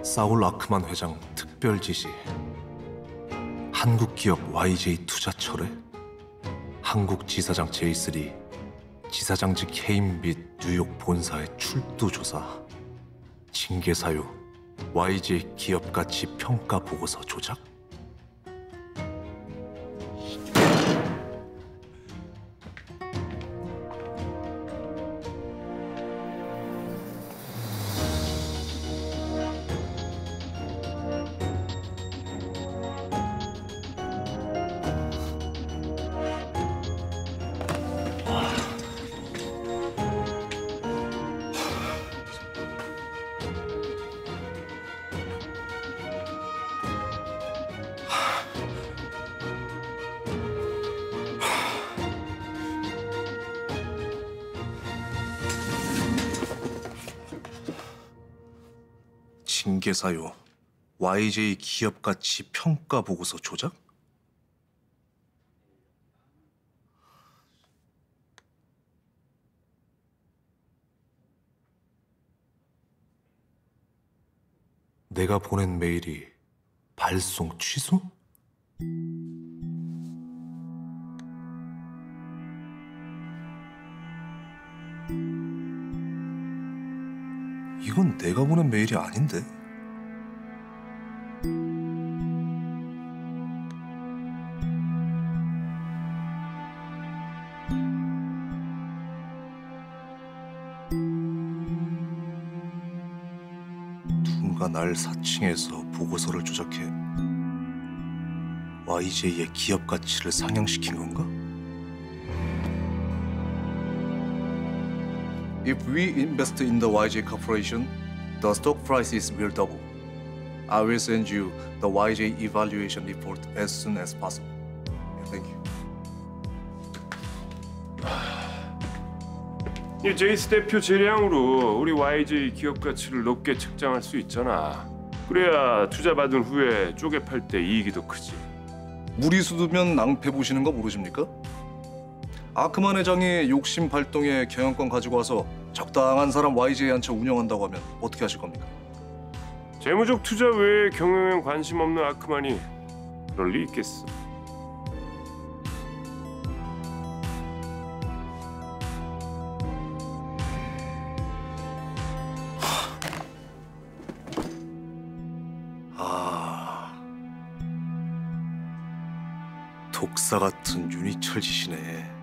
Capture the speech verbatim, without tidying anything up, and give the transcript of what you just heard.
사울 아크만 회장 특별 지시, 한국 기업 와이제이 투자 철회, 한국 지사장 제이 쓰리, 지사장직 해임 및 뉴욕 본사의 출두 조사, 징계 사유, 와이제이 기업 가치 평가 보고서 조작? 징계 사유, 와이제이 기업 가치 평가 보고서 조작? 내가 보낸 메일이 발송 취소? 이건 내가 보낸 메일이 아닌데? 누군가 날 사칭해서 보고서를 조작해 와이제이의 기업 가치를 상향시킨 건가? If we invest in the 와이제이 Corporation, the stock prices will double. I will send you the 와이제이 evaluation report as soon as possible. Thank you. 이 제이스 대표 재량으로 우리 와이제이 기업 가치를 높게 책정할 수 있잖아. 그래야 투자 받은 후에 쪼개 팔 때 이익이 더 크지. 무리수두면 낭패 보시는 거 모르십니까? 아크만 회장이 욕심 발동에 경영권 가지고 와서 적당한 사람 와이제이 한 채 운영한다고 하면 어떻게 하실 겁니까? 재무적 투자 외에 경영에 관심 없는 아크만이 그럴 리 있겠어. 아, 독사 같은 윤희철 짓이네.